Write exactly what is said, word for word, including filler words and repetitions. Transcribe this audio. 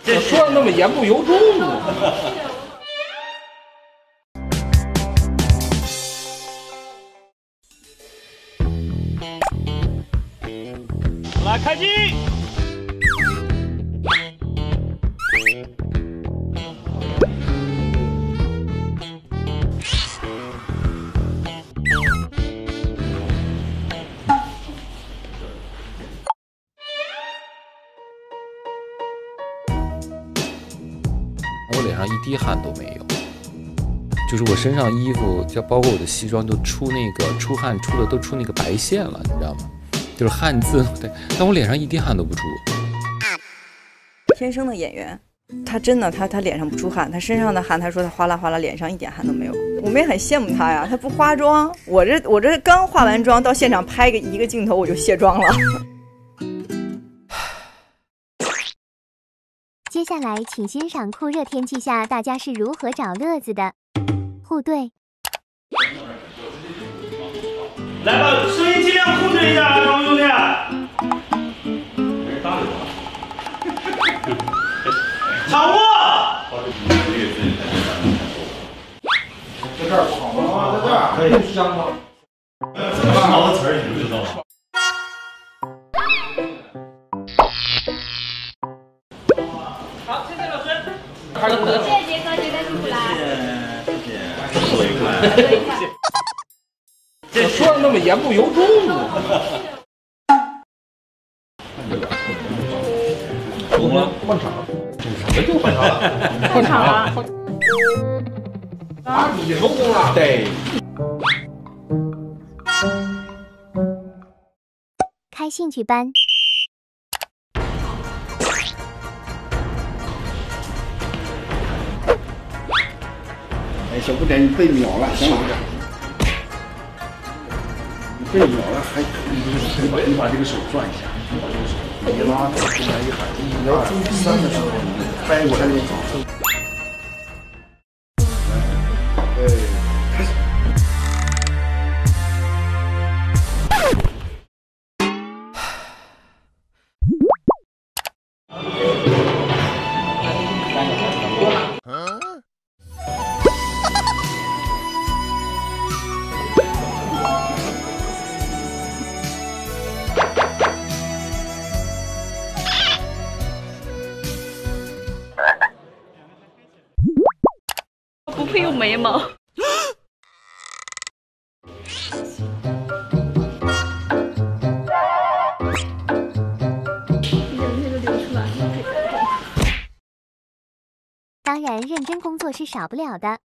这说的那么言不由衷。 来开机。 我脸上一滴汗都没有，就是我身上衣服，就包括我的西装，都出那个出汗出的都出那个白线了，你知道吗？就是汗渍，对，但我脸上一滴汗都不出。 天生的演员，他真的他他脸上不出汗，他身上的汗，他说他哗啦哗啦，脸上一点汗都没有。我们也很羡慕他呀，他不化妆，我这我这刚化完妆到现场拍个一个镜头我就卸妆了。 接下来，请欣赏酷热天气下大家是如何找乐子的。互怼， 来吧，声音尽量控制一下啊，张兄弟。掌握。 在这儿不好吗？在这儿可以香吗？ 这么时髦的词儿你不知道吗？ 好，谢谢老师。 谢谢杰哥，杰哥辛苦啦。 谢谢，谢谢，坐一块。 这说的那么言不由衷。懂了，换场。什么就换场了？换场了。啊，你收工了？对。 开兴趣班。 哎，小不点，你被秒了，行了，你被秒了，还你你把你把这个手转一下，你把这个手一拉，出来一喊一二三的时候，你掰过来就走。来，哎，开始。 不配有眉毛。 当然，认真工作是少不了的。